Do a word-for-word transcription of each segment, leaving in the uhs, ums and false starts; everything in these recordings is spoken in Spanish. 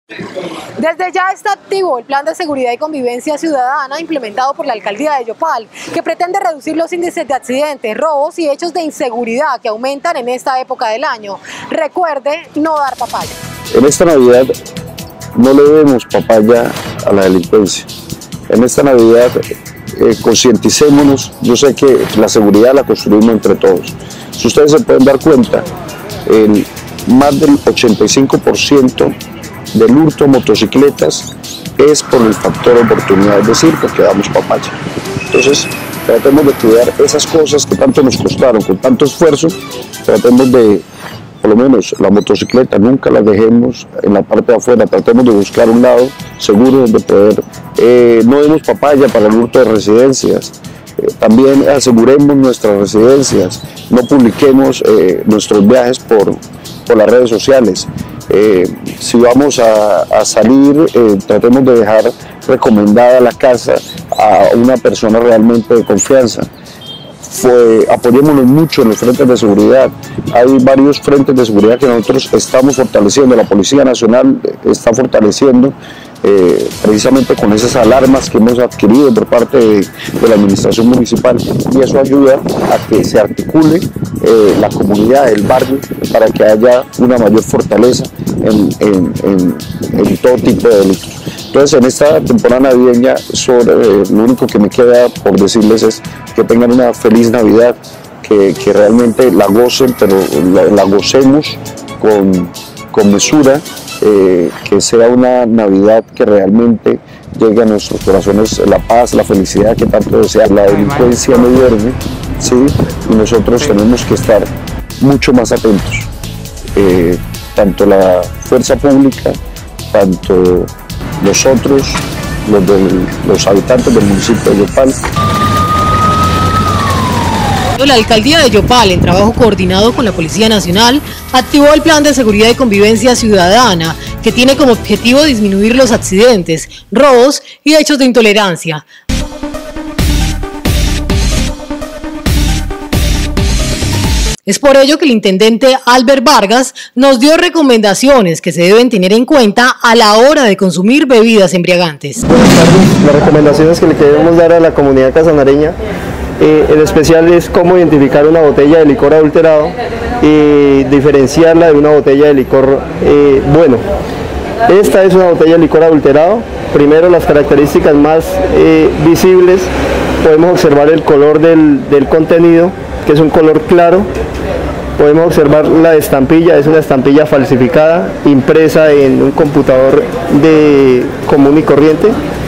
Desde ya está activo el Plan de Seguridad y Convivencia Ciudadana implementado por la Alcaldía de Yopal, que pretende reducir los índices de accidentes, robos y hechos de inseguridad que aumentan en esta época del año. Recuerde no dar papaya. En esta Navidad no le demos papaya a la delincuencia. En esta Navidad eh, concienticémonos. Yo sé que la seguridad la construimos entre todos. Si ustedes se pueden dar cuenta, el, más del ochenta y cinco por ciento del hurto de motocicletas es por el factor oportunidad, es decir, porque damos papaya. Entonces, tratemos de cuidar esas cosas que tanto nos costaron, con tanto esfuerzo. Tratemos de, por lo menos la motocicleta, nunca la dejemos en la parte de afuera, tratemos de buscar un lado seguro donde poder. Eh, no demos papaya para el hurto de residencias. Eh, también aseguremos nuestras residencias, no publiquemos eh, nuestros viajes por, por las redes sociales. Eh, si vamos a, a salir, eh, tratemos de dejar recomendada la casa a una persona realmente de confianza. Fue, apoyémonos mucho en los frentes de seguridad. Hay varios frentes de seguridad que nosotros estamos fortaleciendo, la Policía Nacional está fortaleciendo eh, precisamente con esas alarmas que hemos adquirido por parte de, de la administración municipal, y eso ayuda a que se articule eh, la comunidad, el barrio, para que haya una mayor fortaleza en, en, en, en todo tipo de delitos. Entonces, en esta temporada navideña, sobre, eh, lo único que me queda por decirles es que tengan una feliz Navidad, que, que realmente la gocen, pero la, la gocemos con, con mesura, eh, que sea una Navidad que realmente llegue a nuestros corazones la paz, la felicidad que tanto desea. La delincuencia no duerme, ¿sí? Y nosotros tenemos que estar mucho más atentos, eh, tanto la fuerza pública, tanto nosotros, los, del, los habitantes del municipio de Yopal. La Alcaldía de Yopal, en trabajo coordinado con la Policía Nacional, activó el Plan de Seguridad y Convivencia Ciudadana, que tiene como objetivo disminuir los accidentes, robos y hechos de intolerancia. Es por ello que el intendente Albert Vargas nos dio recomendaciones que se deben tener en cuenta a la hora de consumir bebidas embriagantes. Buenas tardes. Las recomendaciones que le queremos dar a la comunidad casanareña, eh, en especial es cómo identificar una botella de licor adulterado y diferenciarla de una botella de licor eh, bueno. Esta es una botella de licor adulterado. Primero, las características más eh, visibles, podemos observar el color del, del contenido, que es un color claro. Podemos observar la estampilla, es una estampilla falsificada, impresa en un computador de común y corriente.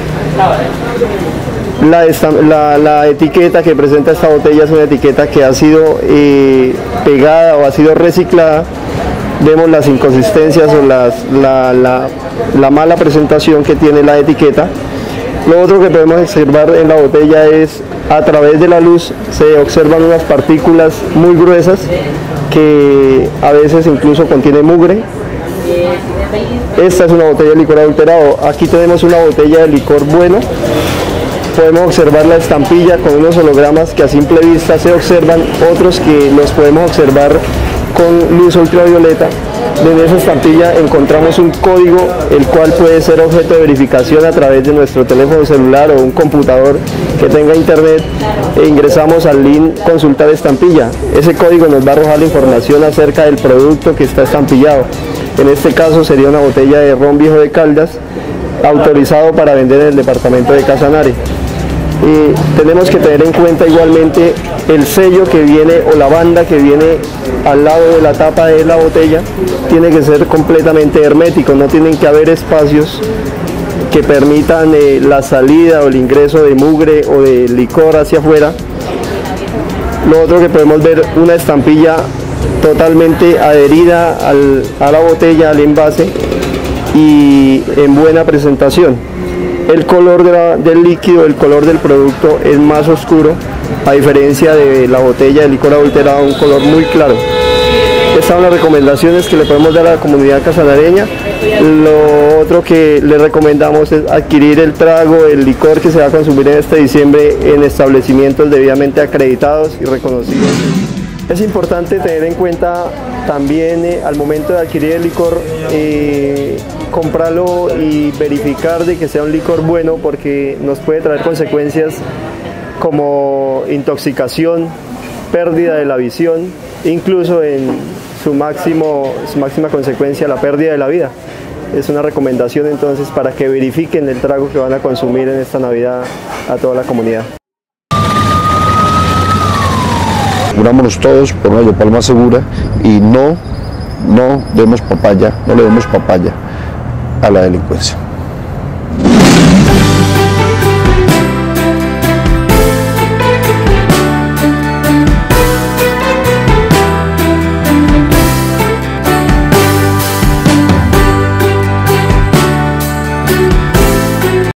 La, la, la etiqueta que presenta esta botella es una etiqueta que ha sido eh, pegada o ha sido reciclada. Vemos las inconsistencias o las, la, la, la mala presentación que tiene la etiqueta. Lo otro que podemos observar en la botella es, a través de la luz se observan unas partículas muy gruesas que a veces incluso contiene mugre. Esta es una botella de licor adulterado. Aquí tenemos una botella de licor bueno. Podemos observar la estampilla con unos hologramas que a simple vista se observan, otros que los podemos observar con luz ultravioleta. En esa estampilla encontramos un código, el cual puede ser objeto de verificación a través de nuestro teléfono celular o un computador que tenga internet, e ingresamos al link consultar estampilla. Ese código nos va a arrojar la información acerca del producto que está estampillado. En este caso sería una botella de ron Viejo de Caldas, autorizado para vender en el departamento de Casanare. Y tenemos que tener en cuenta igualmente el sello que viene o la banda que viene al lado de la tapa de la botella. Tiene que ser completamente hermético, no tienen que haber espacios que permitan eh, la salida o el ingreso de mugre o de licor hacia afuera. Lo otro que podemos ver, una estampilla totalmente adherida al, a la botella, al envase, y en buena presentación. El color de la, del líquido, el color del producto es más oscuro, a diferencia de la botella de licor adulterado, un color muy claro. Estas son las recomendaciones que le podemos dar a la comunidad casanareña. Lo otro que le recomendamos es adquirir el trago, el licor que se va a consumir en este diciembre en establecimientos debidamente acreditados y reconocidos. Es importante tener en cuenta también eh, al momento de adquirir el licor, eh, comprarlo y verificar de que sea un licor bueno, porque nos puede traer consecuencias como intoxicación, pérdida de la visión, incluso en su, máximo, su máxima consecuencia, la pérdida de la vida. Es una recomendación entonces para que verifiquen el trago que van a consumir en esta Navidad a toda la comunidad. Unámonos todos por una Yopal más segura y no, no demos papaya, no le demos papaya a la delincuencia.